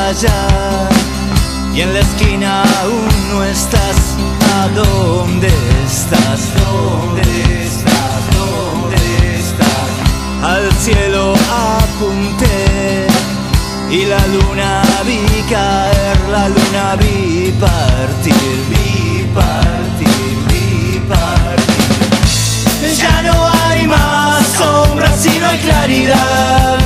allá y en la esquina aún no estás. ¿A dónde estás? ¿Dónde estás? ¿Dónde estás? Al cielo apunté y la luna vi caer, la luna vi partir, vi partir, vi partir. Ya no hay más sombras y no hay claridad.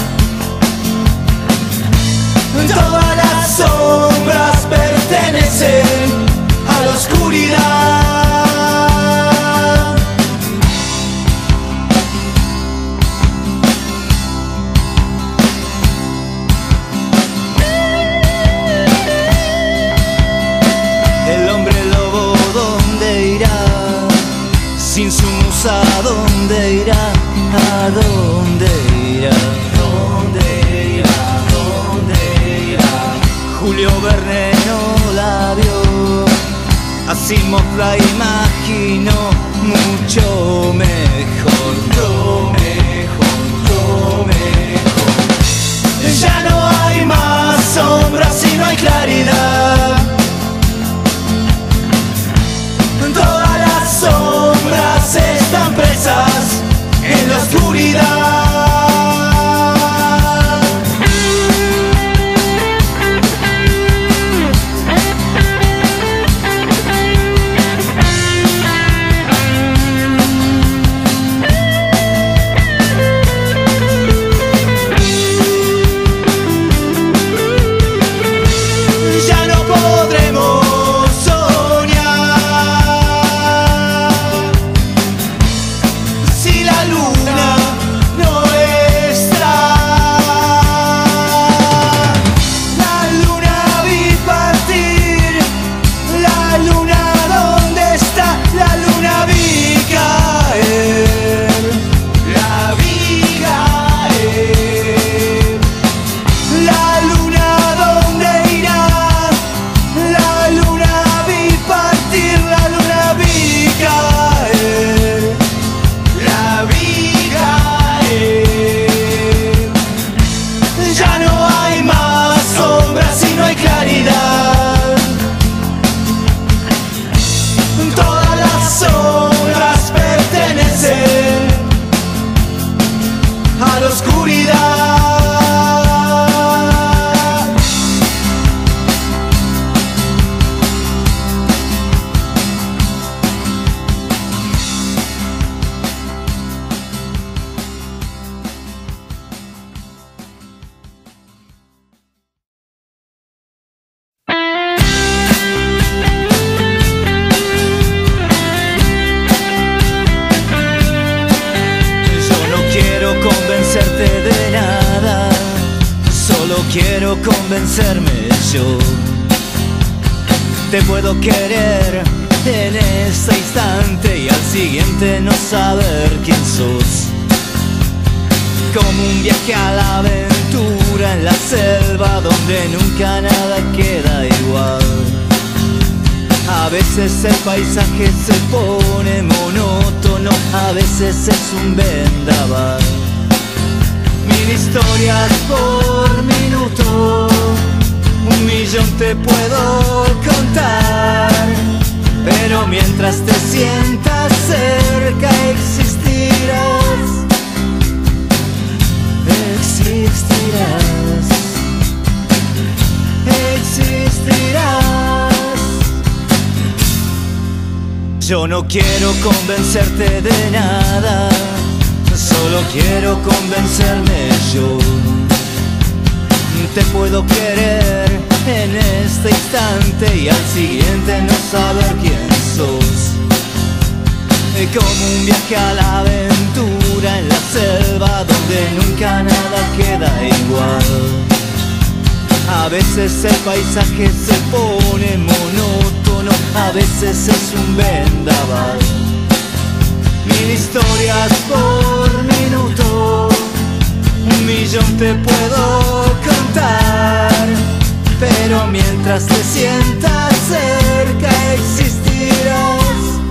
Todas las sombras pertenecen a la oscuridad. El hombre lobo, ¿dónde irá? Sin su musa, ¿dónde irá? ¿A dónde irá? ¿Dónde irá? ¿Dónde irá? Julio Verne no la vio, Asimov la imaginó mucho mejor, lo mejor, lo mejor. Ya no hay más sombras y no hay claridad. Todas las sombras están presas en la oscuridad. Quiero convencerme yo. Te puedo querer en este instante y al siguiente no saber quién sos. Como un viaje a la aventura en la selva donde nunca nada queda igual. A veces el paisaje se pone monótono, a veces es un vendaval. 1000 historias por minuto, 1.000.000 te puedo contar. Pero mientras te sientas cerca existirás, existirás, existirás. Yo no quiero convencerte de nada, solo quiero convencerme yo. Te puedo querer en este instante y al siguiente no saber quién sos. Como un viaje a la aventura en la selva donde nunca nada queda igual. A veces el paisaje se pone monótono, a veces es un vendaval. 1000 historias por minuto, 1.000.000 te puedo contar. Pero mientras te sientas cerca existirás,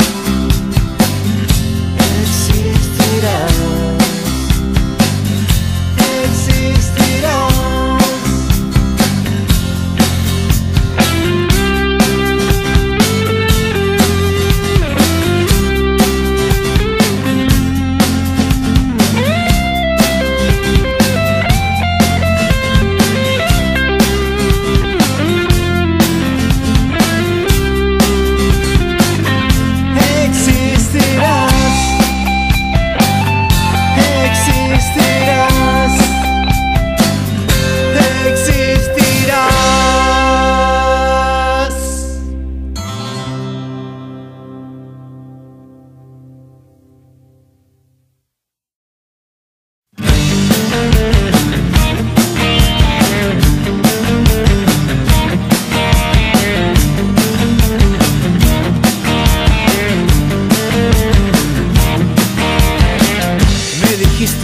existirás, existirás.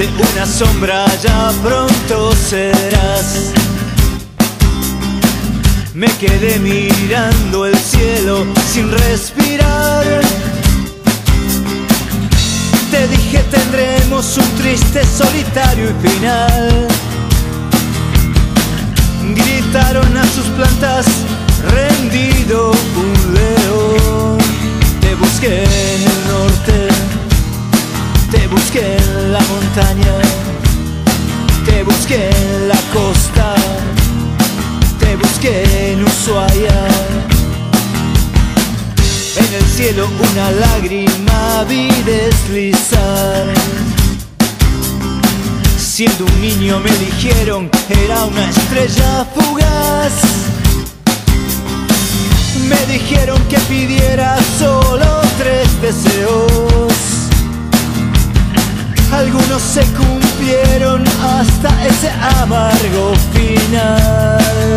de una sombra ya pronto serás. Me quedé mirando el cielo sin respirar. Te dije tendremos un triste, solitario y final. Gritaron a sus plantas, rendido un león. Te busqué en el norte, te busqué en la montaña, te busqué en la costa, te busqué en Ushuaia. En el cielo una lágrima vi deslizar. Siendo un niño me dijeron era una estrella fugaz. Me dijeron que pidiera solo 3 deseos. Algunos se cumplieron hasta ese amargo final.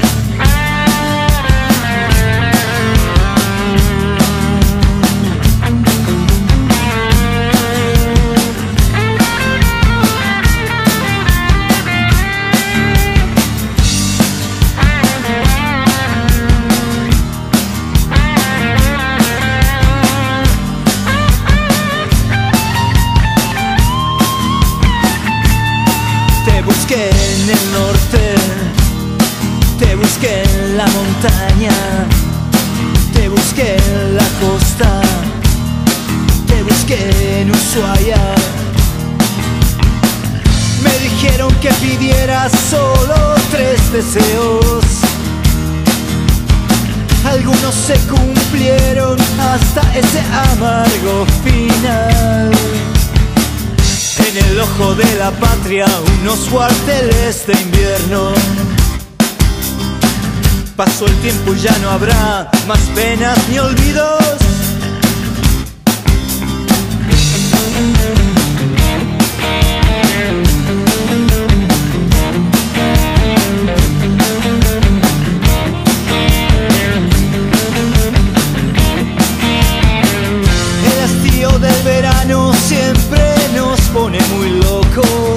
Te busqué en el norte, te busqué en la montaña, te busqué en la costa, te busqué en Ushuaia. Me dijeron que pidiera solo 3 deseos. Algunos se cumplieron hasta ese amargo final. En el ojo de la patria unos cuarteles de invierno. Pasó el tiempo y ya no habrá más penas ni olvidos. El hastío del verano siempre nos pone muy locos.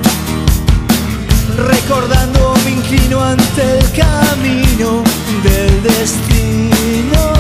Recordando me inclino ante el camino del destino.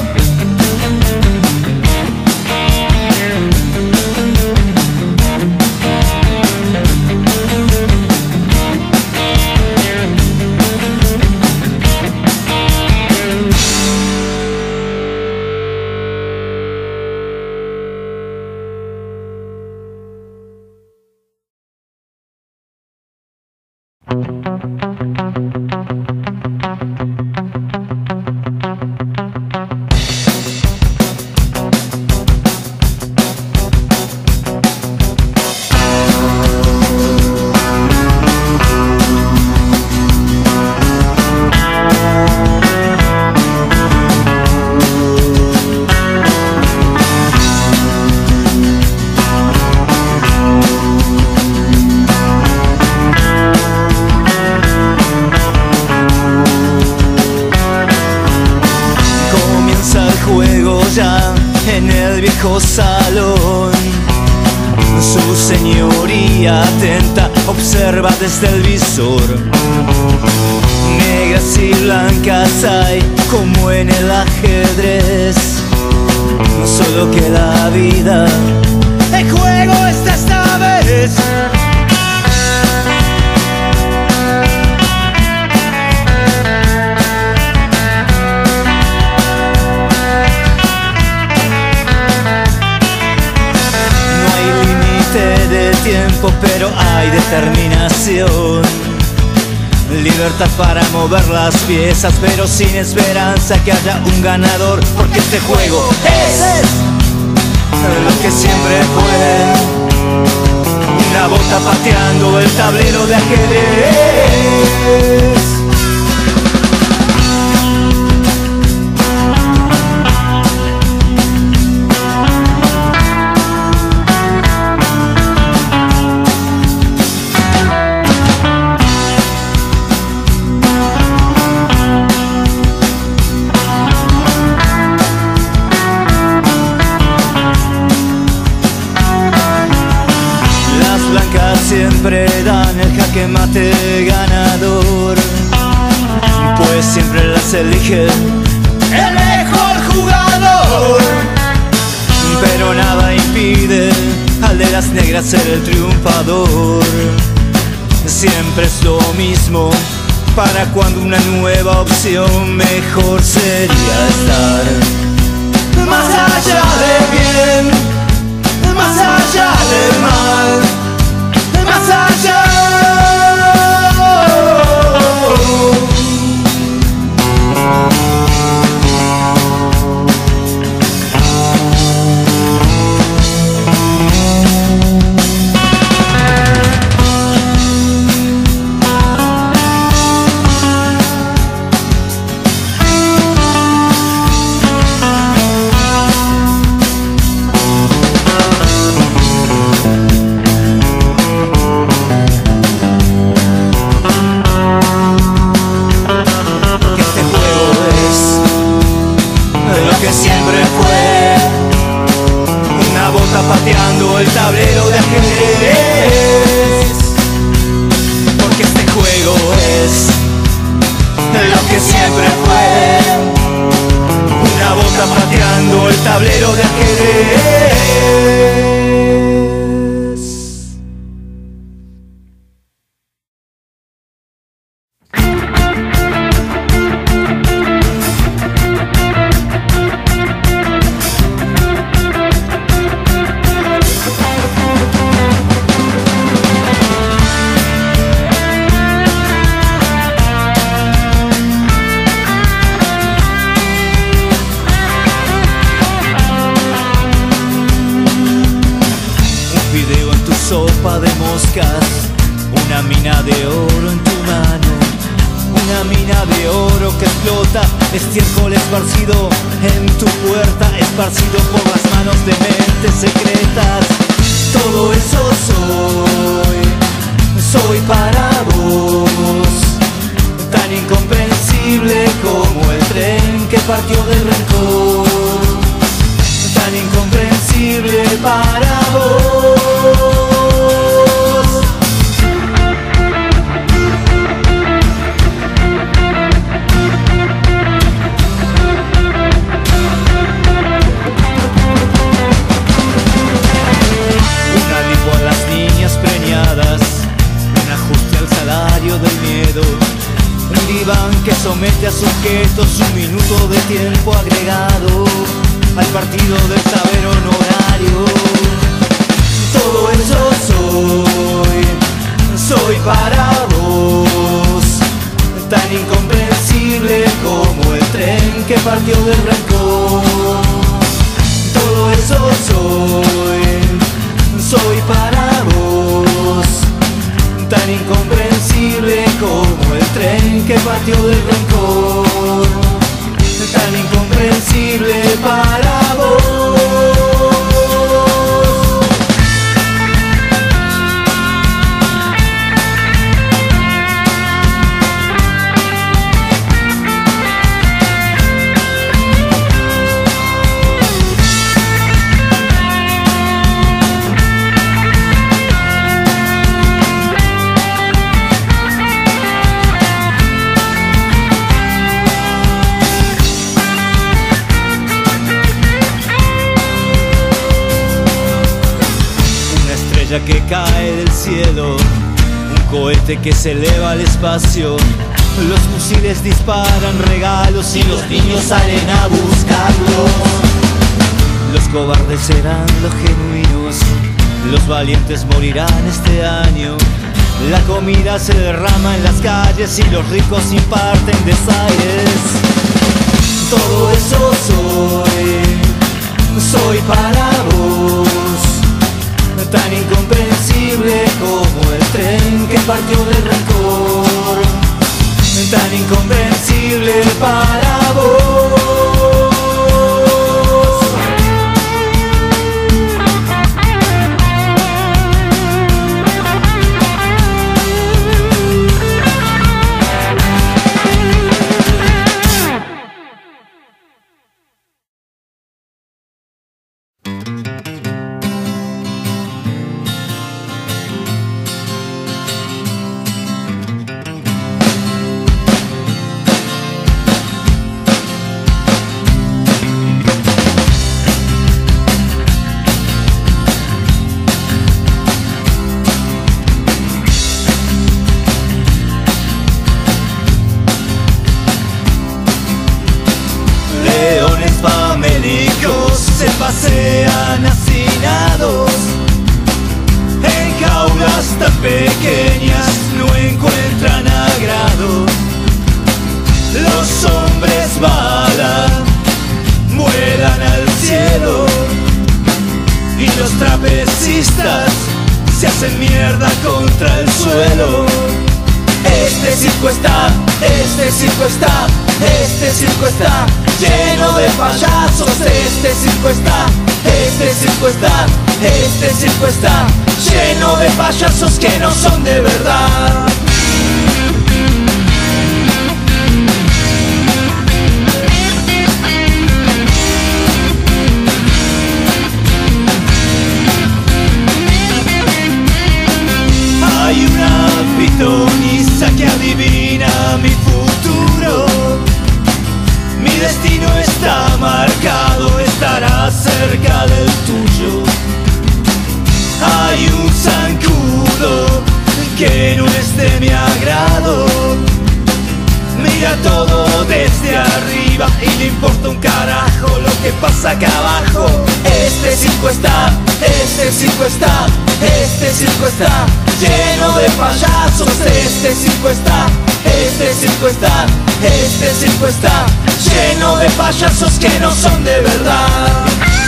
En el viejo salón, su señoría atenta observa desde el visor. Negras y blancas hay como en el ajedrez, solo que la vida en juego está esta vez. De tiempo, pero hay determinación. Libertad para mover las piezas, pero sin esperanza que haya un ganador, porque este juego es lo que siempre fue. Una bota pateando el tablero de ajedrez. suerte ganador, pues siempre las elige el mejor jugador. Pero nada impide al de las negras ser el triunfador. Siempre es lo mismo para cuando una nueva opción mejor sería estar más allá del bien, más allá del mal, más allá. Pateando el tablero de ajedrez, porque este juego es lo que siempre fue, una bota pateando el tablero de ajedrez. Sopa de moscas, una mina de oro en tu mano, una mina de oro que explota, estiércol esparcido en tu puerta, esparcido por las manos de mentes secretas. Todo eso soy para vos, tan incomprensible como el tren que partió del rencor, tan incomprensible para vos. Un ajuste al salario del miedo, un diván que somete a sujetos, un minuto de tiempo agregado al partido del saber honorario. Todo eso soy para vos, tan incomprensible como el tren que partió del rencor. Todo eso soy para vos, tan incomprensible como el tren que partió del rencor, tan incomprensible para vos. Que cae del cielo, un cohete que se eleva al espacio, los fusiles disparan regalos y los niños salen a buscarlos. Los cobardes serán los genuinos, los valientes morirán este año. La comida se derrama en las calles y los ricos imparten desaires. Todo eso soy para vos, tan incomprensible como el tren que partió del rencor, tan incomprensible para vos. famélicos se pasean hacinados en jaulas tan pequeñas, no encuentran agrado. Los hombres bala vuelan al cielo y los trapecistas se hacen mierda contra el suelo. Este circo está lleno de payasos. Este circo está lleno de payasos que no son de verdad. Hay una pitonisa que adivina mi futuro. Mi destino está marcado, estará cerca del tuyo. Hay un zancudo que no es de mi agrado. Mira todo desde arriba y le importa un carajo lo que pasa acá abajo. Este circo está lleno de payasos. Este circo está lleno de payasos que no son de verdad.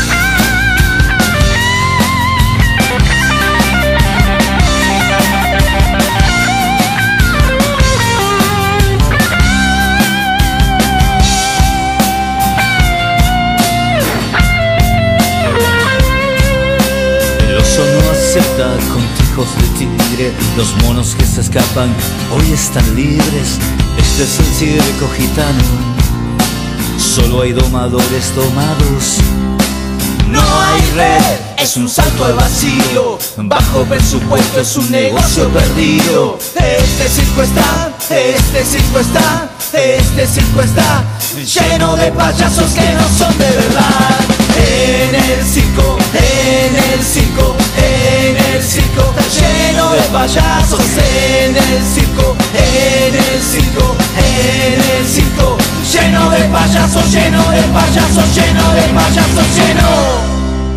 Conejos de tigre, los monos que se escapan hoy están libres. Este es el circo gitano, solo hay domadores domados. No hay red, es un salto al vacío, bajo presupuesto es un negocio perdido. Este circo está lleno de payasos que no son de verdad. En el circo está lleno de payasos. En el circo lleno de payasos, lleno de payasos, lleno de payasos, lleno.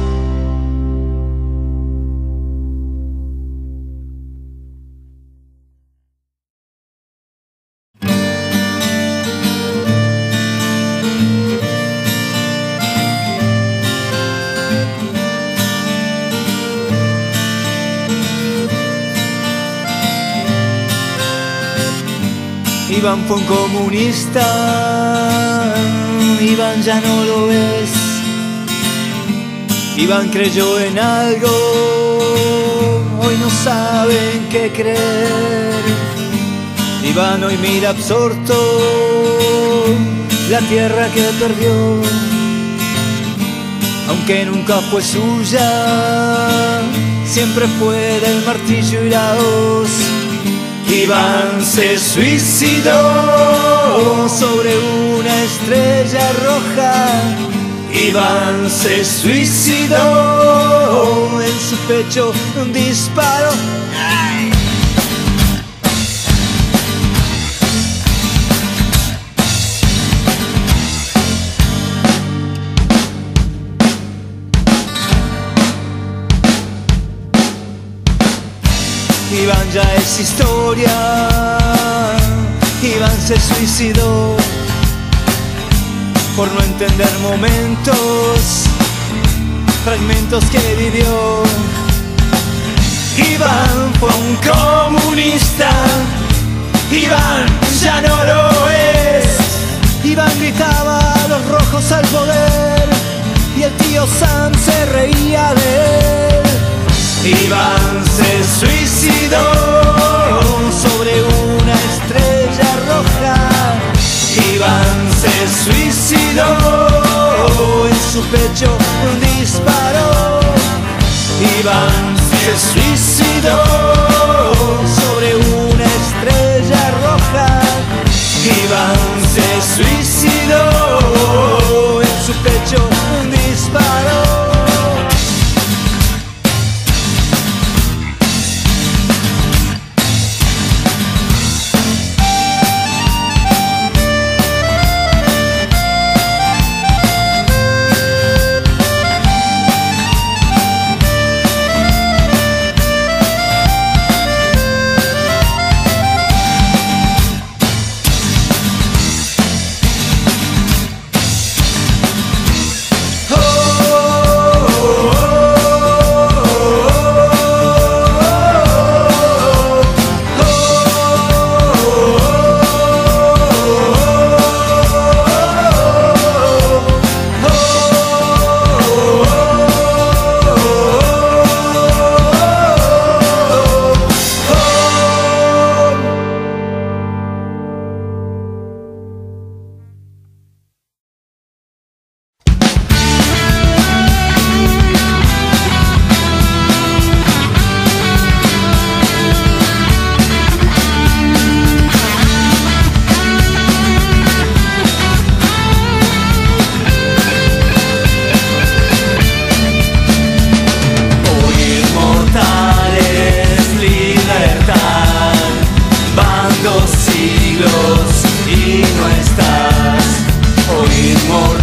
Iván fue un comunista, Iván ya no lo es. Iván creyó en algo, hoy no sabe en qué creer. Iván hoy mira absorto la tierra que perdió, aunque nunca fue suya, siempre fue del martillo y la hoz. Iván se suicidó sobre una estrella roja. Iván se suicidó, en su pecho un disparo. Iván ya es historia, Iván se suicidó por no entender momentos, fragmentos que vivió. Iván fue un comunista, Iván ya no lo es. Iván gritaba a los rojos al poder y el tío Sam se reía de él. Iván se suicidó sobre una estrella roja. Iván se suicidó, en su pecho un disparo. Iván se suicidó sobre una estrella roja. Iván se suicidó, en su pecho un disparo.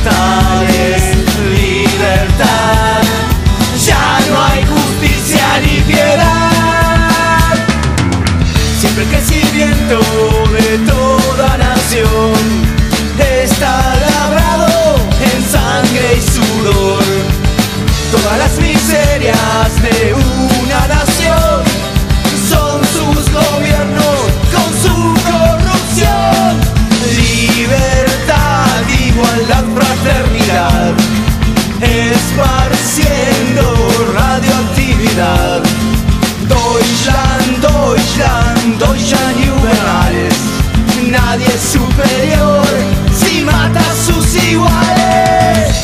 inmortales, libertad. Ya no hay justicia ni piedad. Siempre el crecimiento de toda nación está labrado en sangre y sudor. Todas las miserias de una nación son sus gobiernos con su corrupción. Libertad, igualdad, fraternidad, esparciendo radioactividad. Deutschland, Deutschland, Deutschland über alles. Nadie es superior si mata a sus iguales.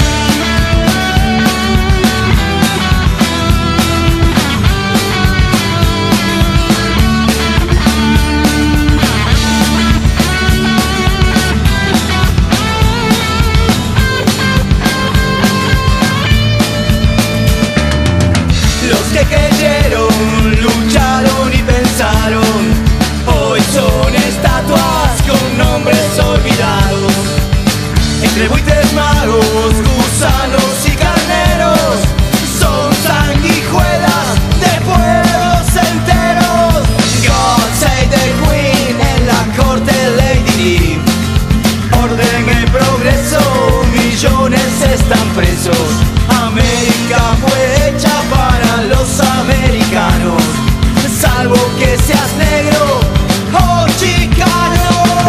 Que creyeron, lucharon y pensaron, hoy son estatuas con nombres olvidados. Entre buitres magos, gusanos y carneros, son sanguijuelas de pueblos enteros. God save the Queen en la corte Lady Di. Orden y progreso, millones están presos. América fue hecha para los americanos, salvo que seas negro o chicano.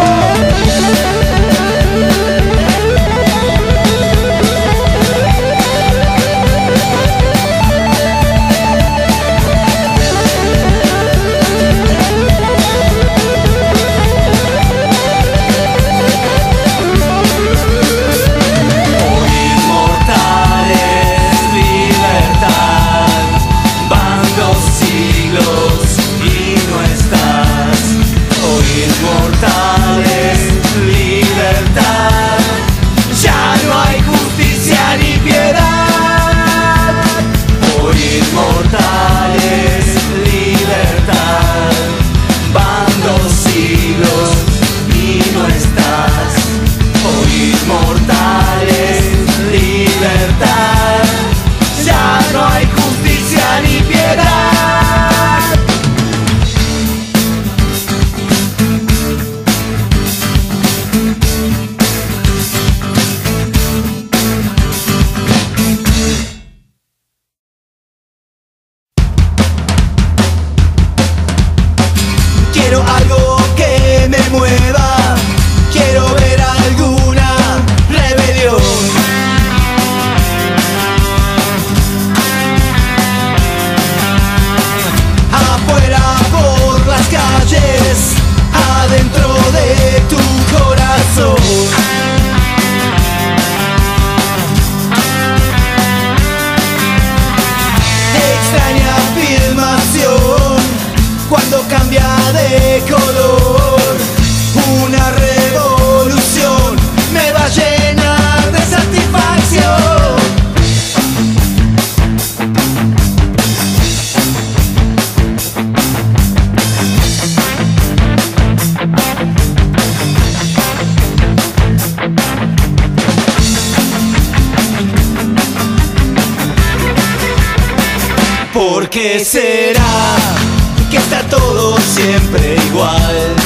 ¿Por qué será que está todo siempre igual?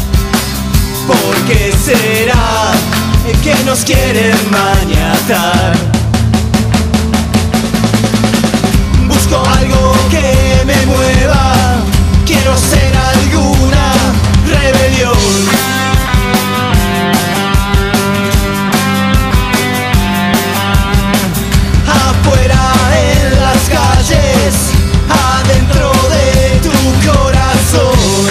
¿Por qué será que nos quieren maniatar? Busco algo que me mueva, quiero ser alguna rebelión. Afuera en las calles, adentro de tu corazón.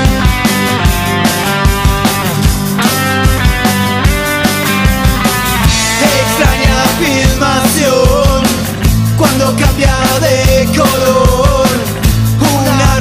Extraña filmación cuando cambia de color. Una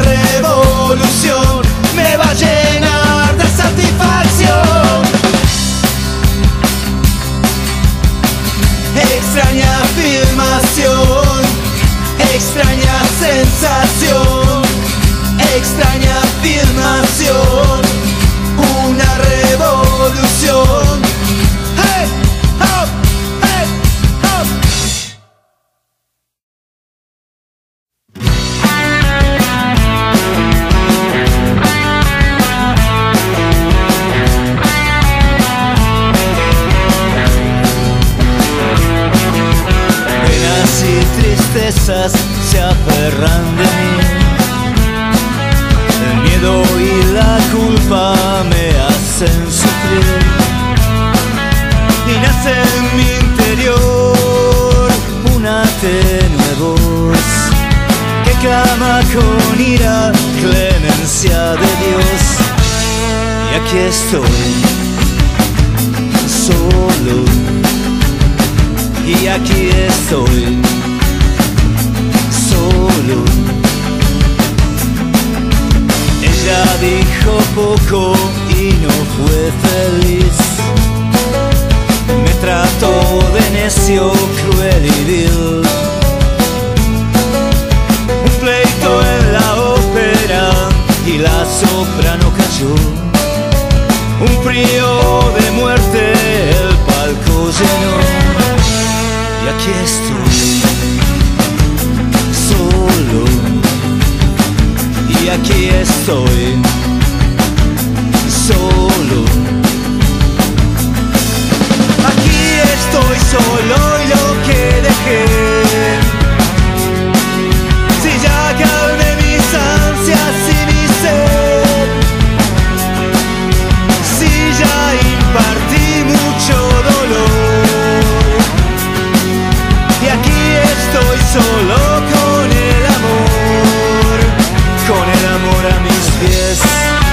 cosas se aferran de mí. El miedo y la culpa me hacen sufrir. Y nace en mi interior una tenue voz que clama con ira clemencia de Dios. Y aquí estoy, solo. Y aquí estoy, solo. Ella dijo poco y no fue feliz. Me trató de necio, cruel y vil. Un pleito en la ópera y la soprano cayó. Un frío de muerte el palco llenó. Y aquí estoy, solo. Y aquí estoy, solo. Aquí estoy solo y lo que dejé. Si ya calmé mis ansias y mi sed, si ya impartí mucho dolor. Y aquí estoy solo con el amor a mis pies.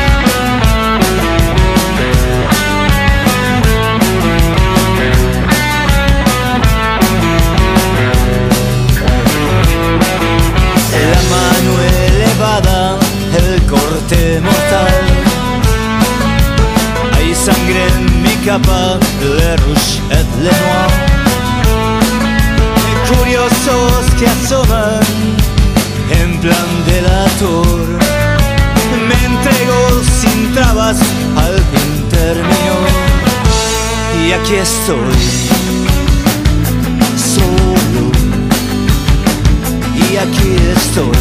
La mano elevada, el corte mortal. Hay sangre en mi capa, le rouge et le noir. Curiosos que asoman en plan delator. Me entrego sin trabas, al fin terminó. Y aquí estoy, solo. Y aquí estoy,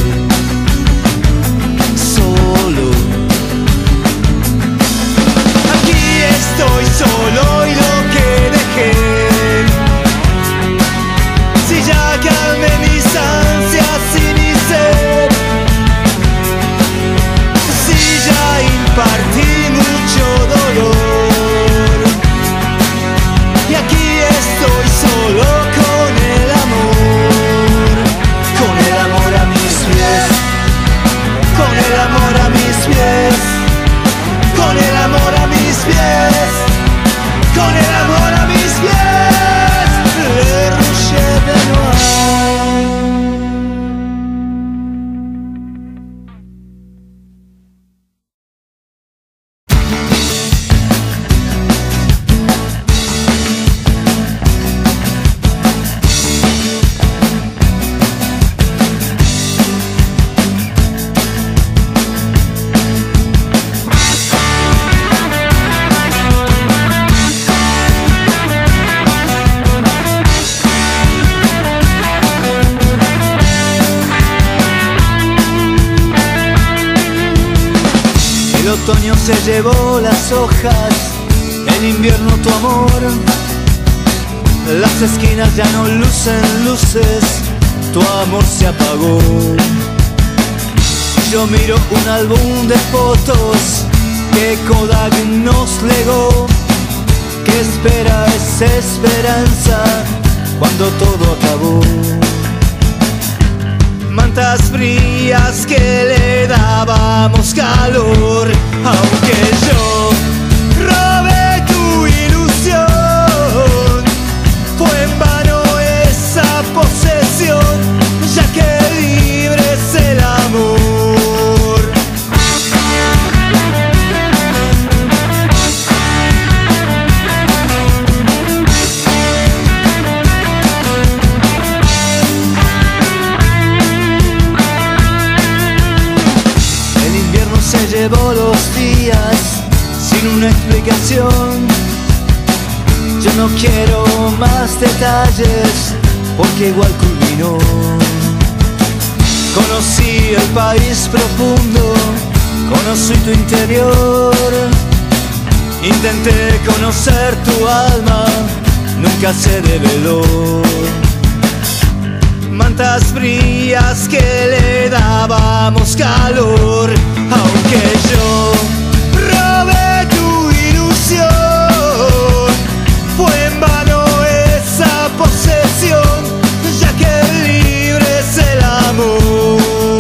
solo. Aquí estoy solo y lo que dejé. Si ya calmé mis ansias y mi sed, si ya impartí mucho dolor. Y aquí estoy solo con el amor a mis pies, con el amor a mis pies, con el amor a mis pies, con el amor a mis pies. Le rouge de noir. El otoño se llevó las hojas, el invierno tu amor. Las esquinas ya no lucen luces, tu amor se apagó. Yo miro un álbum de fotos que Kodak nos legó. ¿Qué espera esa esperanza cuando todo acabó? Mantas frías que le dábamos calor, aunque yo robé tu ilusión. Fue en vano esa posesión, ya que libre es el amor. Se llevó los días sin una explicación. Yo no quiero más detalles porque igual culminó. Conocí el país profundo, conocí tu interior. Intenté conocer tu alma, nunca se develó. mantas frías que le dábamos calor, aunque yo robé tu ilusión, fue en vano esa posesión, ya que libre es el amor.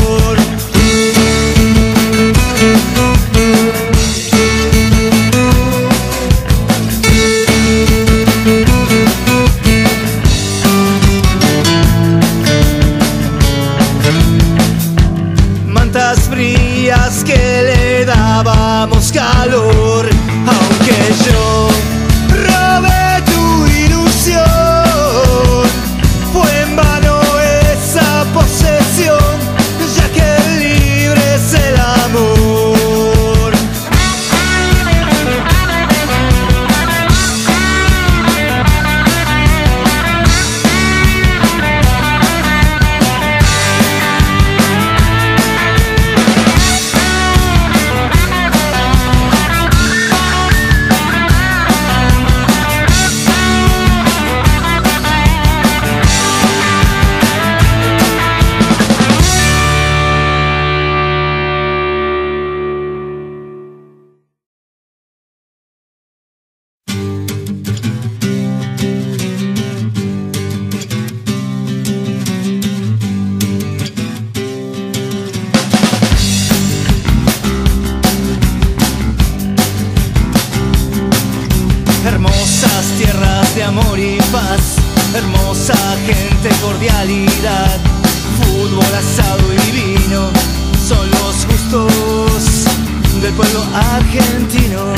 Frías que le dábamos calor, aunque yo robé tu ilusión, fue en vano esa posesión, ya que libre es el amor. Hermosas tierras de amor y paz, hermosa gente, cordialidad, fútbol, asado y vino, son los gustos del pueblo argentino.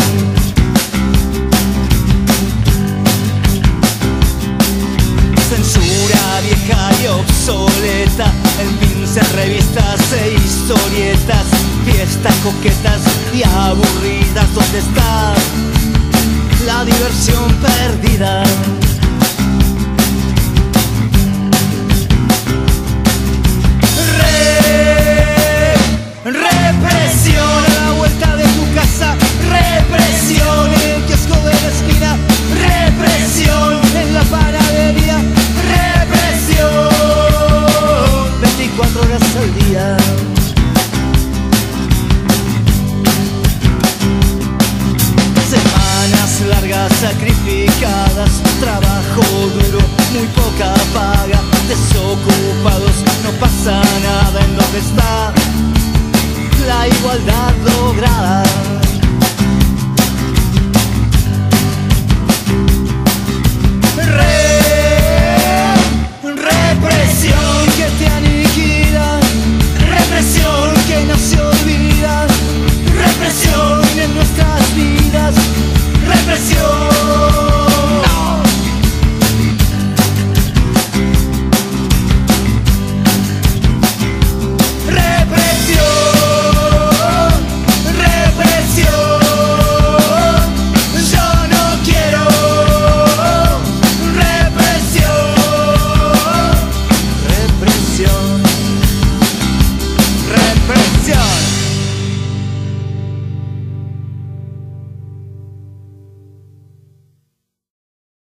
Censura vieja y obsoleta, en pince, revistas e historietas, fiestas coquetas y aburridas, ¿dónde está la diversión perdida?